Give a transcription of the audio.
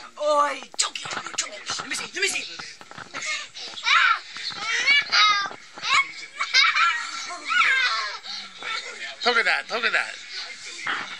Oi, chunky. Let me see. Look at that.